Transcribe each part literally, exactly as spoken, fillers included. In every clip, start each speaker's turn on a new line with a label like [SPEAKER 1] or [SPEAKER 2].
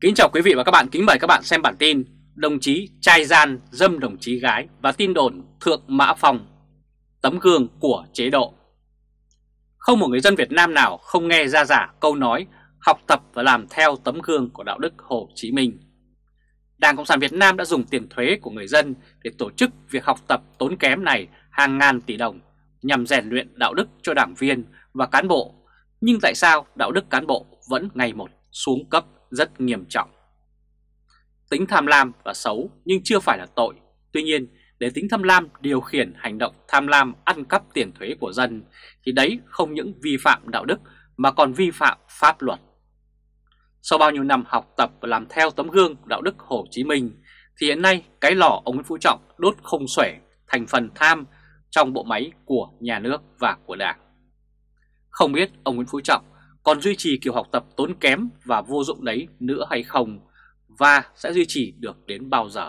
[SPEAKER 1] Kính chào quý vị và các bạn, kính mời các bạn xem bản tin đồng chí trai gian dâm đồng chí gái và tin đồn Thượng Mã Phong, tấm gương của chế độ. Không một người dân Việt Nam nào không nghe ra giả câu nói học tập và làm theo tấm gương của đạo đức Hồ Chí Minh. Đảng Cộng sản Việt Nam đã dùng tiền thuế của người dân để tổ chức việc học tập tốn kém này hàng ngàn tỷ đồng nhằm rèn luyện đạo đức cho đảng viên và cán bộ. Nhưng tại sao đạo đức cán bộ vẫn ngày một xuống cấp rất nghiêm trọng? Tính tham lam và xấu nhưng chưa phải là tội. Tuy nhiên, để tính tham lam điều khiển hành động tham lam ăn cắp tiền thuế của dân thì đấy không những vi phạm đạo đức mà còn vi phạm pháp luật. Sau bao nhiêu năm học tập và làm theo tấm gương đạo đức Hồ Chí Minh thì hiện nay cái lò ông Nguyễn Phú Trọng đốt không xuể thành phần tham trong bộ máy của nhà nước và của đảng. Không biết ông Nguyễn Phú Trọng còn duy trì kiểu học tập tốn kém và vô dụng đấy nữa hay không, và sẽ duy trì được đến bao giờ?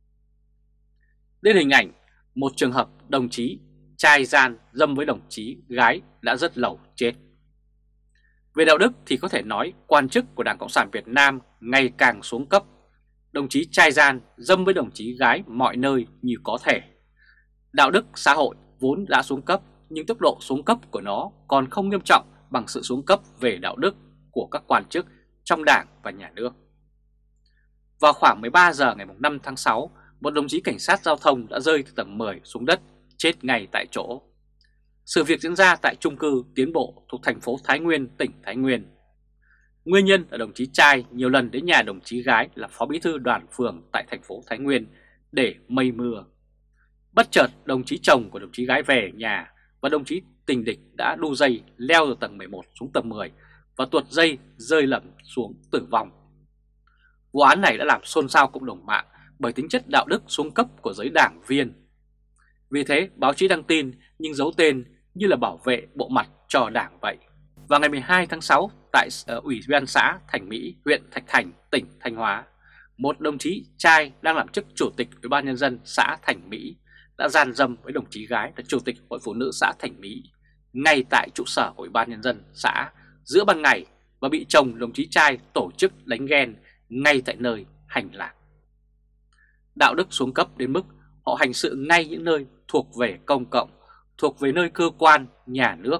[SPEAKER 1] Đến hình ảnh một trường hợp đồng chí trai gian dâm với đồng chí gái đã rất lâu chết. Về đạo đức thì có thể nói quan chức của Đảng Cộng sản Việt Nam ngày càng xuống cấp. Đồng chí trai gian dâm với đồng chí gái mọi nơi như có thể. Đạo đức xã hội vốn đã xuống cấp, nhưng tốc độ xuống cấp của nó còn không nghiêm trọng bằng sự xuống cấp về đạo đức của các quan chức trong đảng và nhà nước. Vào khoảng mười ba giờ ngày năm tháng sáu, một đồng chí cảnh sát giao thông đã rơi từ tầng mười xuống đất, chết ngay tại chỗ. Sự việc diễn ra tại chung cư Tiến Bộ thuộc thành phố Thái Nguyên, tỉnh Thái Nguyên. Nguyên nhân là đồng chí trai nhiều lần đến nhà đồng chí gái là phó bí thư đoàn phường tại thành phố Thái Nguyên để mây mưa. Bất chợt đồng chí chồng của đồng chí gái về nhà và đồng chí tình địch đã đu dây leo từ tầng mười một xuống tầng mười và tuột dây rơi lầm xuống tử vong. Vụ án này đã làm xôn xao cộng đồng mạng bởi tính chất đạo đức xuống cấp của giới đảng viên. Vì thế báo chí đăng tin nhưng giấu tên như là bảo vệ bộ mặt cho đảng vậy. Vào ngày mười hai tháng sáu tại uh, Ủy ban xã Thành Mỹ, huyện Thạch Thành, tỉnh Thanh Hóa, một đồng chí trai đang làm chức chủ tịch Ủy ban nhân dân xã Thành Mỹ đã gian dâm với đồng chí gái là chủ tịch Hội Phụ nữ xã Thành Mỹ ngay tại trụ sở của Ủy ban nhân dân xã giữa ban ngày và bị chồng đồng chí trai tổ chức đánh ghen ngay tại nơi hành lạc. Đạo đức xuống cấp đến mức họ hành sự ngay những nơi thuộc về công cộng, thuộc về nơi cơ quan, nhà nước.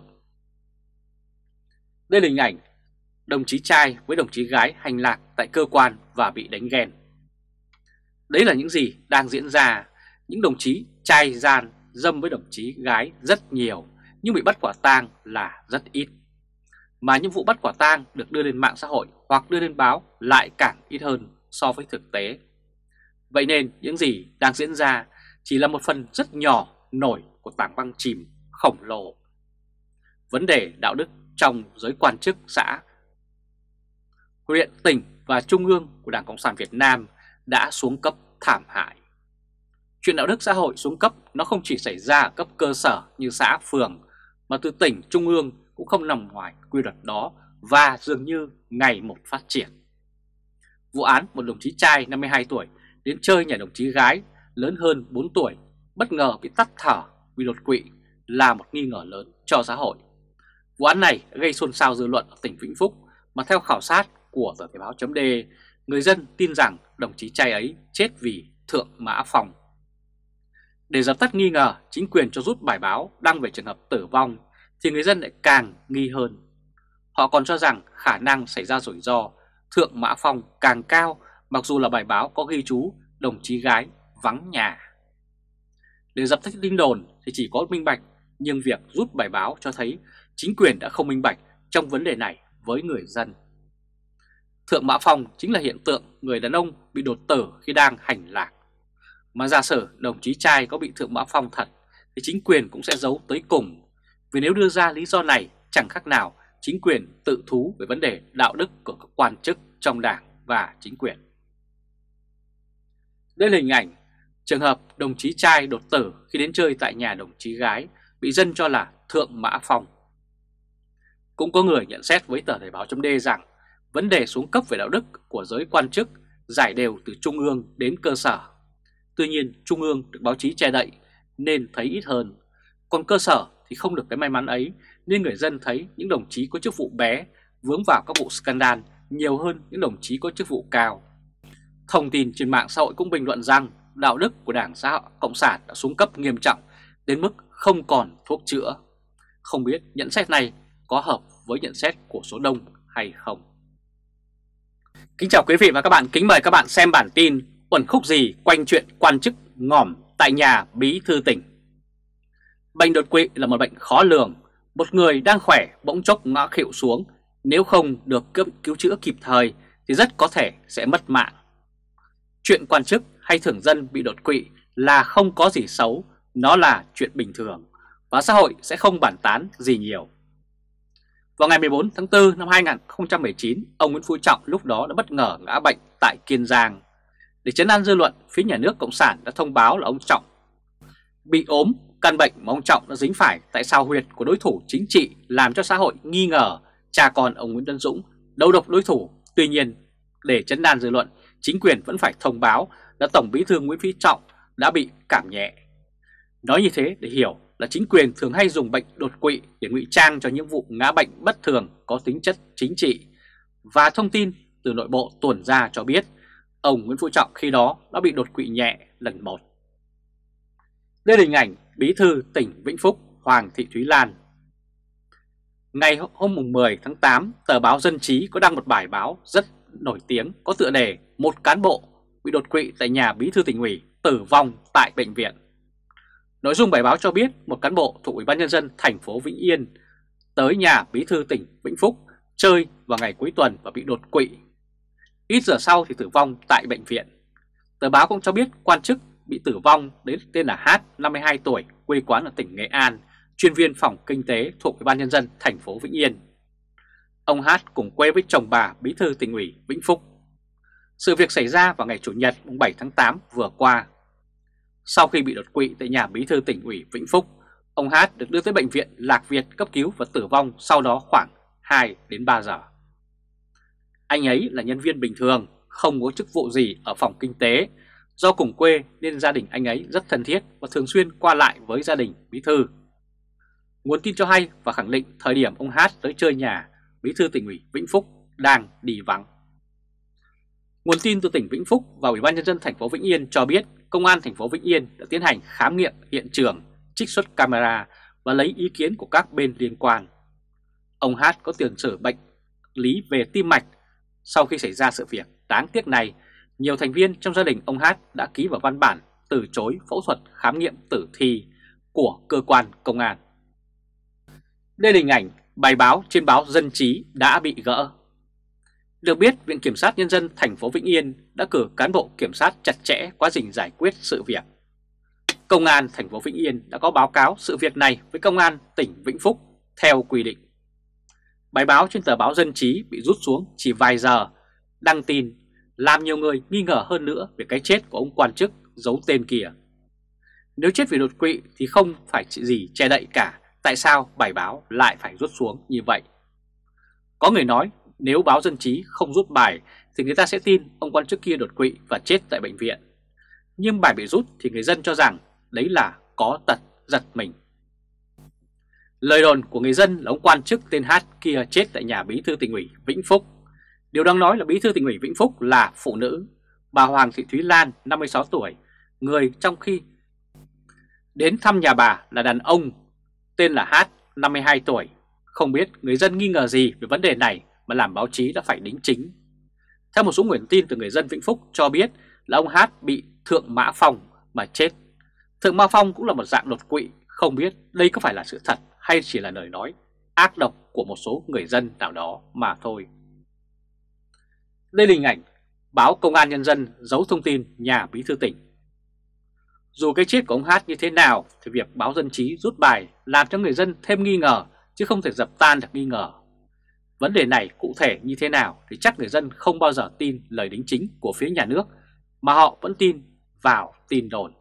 [SPEAKER 1] Đây là hình ảnh đồng chí trai với đồng chí gái hành lạc tại cơ quan và bị đánh ghen. Đấy là những gì đang diễn ra. Những đồng chí trai gian dâm với đồng chí gái rất nhiều, nhưng bị bắt quả tang là rất ít. Mà những vụ bắt quả tang được đưa lên mạng xã hội hoặc đưa lên báo lại càng ít hơn so với thực tế. Vậy nên những gì đang diễn ra chỉ là một phần rất nhỏ nổi của tảng băng chìm khổng lồ. Vấn đề đạo đức trong giới quan chức xã, huyện, tỉnh và trung ương của Đảng Cộng sản Việt Nam đã xuống cấp thảm hại. Chuyện đạo đức xã hội xuống cấp nó không chỉ xảy ra ở cấp cơ sở như xã, phường, mà từ tỉnh, trung ương cũng không nằm ngoài quy luật đó và dường như ngày một phát triển. Vụ án một đồng chí trai năm mươi hai tuổi đến chơi nhà đồng chí gái lớn hơn bốn tuổi bất ngờ bị tắc thở vì đột quỵ là một nghi ngờ lớn cho xã hội. Vụ án này gây xôn xao dư luận ở tỉnh Vĩnh Phúc, mà theo khảo sát của tờ Thể báo chấm de, người dân tin rằng đồng chí trai ấy chết vì Thượng Mã Phong. Để dập tắt nghi ngờ, chính quyền cho rút bài báo đăng về trường hợp tử vong thì người dân lại càng nghi hơn. Họ còn cho rằng khả năng xảy ra rủi ro Thượng Mã Phong càng cao, mặc dù là bài báo có ghi chú đồng chí gái vắng nhà. Để dập tắt tin đồn thì chỉ có minh bạch, nhưng việc rút bài báo cho thấy chính quyền đã không minh bạch trong vấn đề này với người dân. Thượng Mã Phong chính là hiện tượng người đàn ông bị đột tử khi đang hành lạc. Mà giả sử đồng chí trai có bị Thượng Mã Phong thật thì chính quyền cũng sẽ giấu tới cùng. Vì nếu đưa ra lý do này chẳng khác nào chính quyền tự thú về vấn đề đạo đức của các quan chức trong đảng và chính quyền. Đây là hình ảnh trường hợp đồng chí trai đột tử khi đến chơi tại nhà đồng chí gái bị dân cho là Thượng Mã Phong. Cũng có người nhận xét với tờ Thời báo chấm de rằng vấn đề xuống cấp về đạo đức của giới quan chức giải đều từ trung ương đến cơ sở. Tuy nhiên trung ương được báo chí che đậy nên thấy ít hơn, còn cơ sở thì không được cái may mắn ấy, nên người dân thấy những đồng chí có chức vụ bé vướng vào các vụ scandal nhiều hơn những đồng chí có chức vụ cao. Thông tin trên mạng xã hội cũng bình luận rằng đạo đức của Đảng Xã hội Cộng sản đã xuống cấp nghiêm trọng đến mức không còn thuốc chữa. Không biết nhận xét này có hợp với nhận xét của số đông hay không? Kính chào quý vị và các bạn, kính mời các bạn xem bản tin uẩn khúc gì quanh chuyện quan chức ngỏm tại nhà bí thư tỉnh. Bệnh đột quỵ là một bệnh khó lường, một người đang khỏe bỗng chốc ngã khuỵu xuống, nếu không được cứu chữa kịp thời thì rất có thể sẽ mất mạng. Chuyện quan chức hay thường dân bị đột quỵ là không có gì xấu, nó là chuyện bình thường và xã hội sẽ không bàn tán gì nhiều. Vào ngày mười bốn tháng tư năm hai nghìn không trăm mười chín, ông Nguyễn Phú Trọng lúc đó đã bất ngờ ngã bệnh tại Kiên Giang. Để trấn an dư luận, phía nhà nước Cộng sản đã thông báo là ông Trọng bị ốm. Căn bệnh mà ông Trọng đã dính phải tại sao huyệt của đối thủ chính trị làm cho xã hội nghi ngờ cha con ông Nguyễn Tấn Dũng đấu độc đối thủ. Tuy nhiên, để trấn an dư luận, chính quyền vẫn phải thông báo là Tổng Bí thư Nguyễn Phú Trọng đã bị cảm nhẹ. Nói như thế để hiểu là chính quyền thường hay dùng bệnh đột quỵ để ngụy trang cho những vụ ngã bệnh bất thường có tính chất chính trị. Và thông tin từ nội bộ tuồn ra cho biết ông Nguyễn Phú Trọng khi đó đã bị đột quỵ nhẹ lần một. Đây là hình ảnh Bí thư tỉnh Vĩnh Phúc Hoàng Thị Thúy Lan. Ngày hôm mười tháng tám, tờ báo Dân Trí có đăng một bài báo rất nổi tiếng có tựa đề "Một cán bộ bị đột quỵ tại nhà Bí thư Tỉnh ủy tử vong tại bệnh viện". Nội dung bài báo cho biết một cán bộ thuộc Ủy ban Nhân dân thành phố Vĩnh Yên tới nhà Bí thư tỉnh Vĩnh Phúc chơi vào ngày cuối tuần và bị đột quỵ. Ít giờ sau thì tử vong tại bệnh viện. Tờ báo cũng cho biết quan chức bị tử vong đến tên là H, năm mươi hai tuổi, quê quán ở tỉnh Nghệ An, chuyên viên phòng kinh tế thuộc Ủy ban Nhân dân thành phố Vĩnh Yên. Ông H cùng quê với chồng bà Bí thư Tỉnh ủy Vĩnh Phúc. Sự việc xảy ra vào ngày Chủ nhật bảy tháng tám vừa qua. Sau khi bị đột quỵ tại nhà Bí thư Tỉnh ủy Vĩnh Phúc, ông H được đưa tới bệnh viện Lạc Việt cấp cứu và tử vong sau đó khoảng hai đến ba giờ. Anh ấy là nhân viên bình thường, không có chức vụ gì ở phòng kinh tế. Do cùng quê nên gia đình anh ấy rất thân thiết và thường xuyên qua lại với gia đình Bí thư. Nguồn tin cho hay và khẳng định thời điểm ông H tới chơi nhà Bí thư Tỉnh ủy Vĩnh Phúc đang đi vắng. Nguồn tin từ tỉnh Vĩnh Phúc và Ủy ban Nhân dân thành phố Vĩnh Yên cho biết Công an thành phố Vĩnh Yên đã tiến hành khám nghiệm hiện trường, trích xuất camera và lấy ý kiến của các bên liên quan. Ông H có tiền sử bệnh lý về tim mạch. Sau khi xảy ra sự việc đáng tiếc này, nhiều thành viên trong gia đình ông H đã ký vào văn bản từ chối phẫu thuật khám nghiệm tử thi của cơ quan công an. Đây là hình ảnh bài báo trên báo Dân Trí đã bị gỡ. Được biết, Viện Kiểm sát Nhân dân thành phố Vĩnh Yên đã cử cán bộ kiểm sát chặt chẽ quá trình giải quyết sự việc. Công an thành phố Vĩnh Yên đã có báo cáo sự việc này với Công an tỉnh Vĩnh Phúc theo quy định. Bài báo trên tờ báo Dân Trí bị rút xuống chỉ vài giờ, đăng tin làm nhiều người nghi ngờ hơn nữa về cái chết của ông quan chức giấu tên kia. Nếu chết vì đột quỵ thì không phải gì che đậy cả, tại sao bài báo lại phải rút xuống như vậy? Có người nói nếu báo Dân Trí không rút bài thì người ta sẽ tin ông quan chức kia đột quỵ và chết tại bệnh viện. Nhưng bài bị rút thì người dân cho rằng đấy là có tật giật mình. Lời đồn của người dân là ông quan chức tên H kia chết tại nhà Bí thư Tỉnh ủy Vĩnh Phúc. Điều đáng nói là Bí thư Tỉnh ủy Vĩnh Phúc là phụ nữ, bà Hoàng Thị Thúy Lan, năm mươi sáu tuổi, người trong khi đến thăm nhà bà là đàn ông tên là H, năm mươi hai tuổi. Không biết người dân nghi ngờ gì về vấn đề này mà làm báo chí đã phải đính chính. Theo một số nguồn tin từ người dân Vĩnh Phúc cho biết là ông H bị thượng mã phong mà chết. Thượng mã phong cũng là một dạng đột quỵ, không biết đây có phải là sự thật hay chỉ là lời nói ác độc của một số người dân nào đó mà thôi. Đây là hình ảnh báo Công an Nhân dân giấu thông tin nhà Bí thư tỉnh. Dù cái chết của ông H như thế nào thì việc báo Dân Trí rút bài làm cho người dân thêm nghi ngờ chứ không thể dập tan được nghi ngờ. Vấn đề này cụ thể như thế nào thì chắc người dân không bao giờ tin lời đính chính của phía nhà nước mà họ vẫn tin vào tin đồn.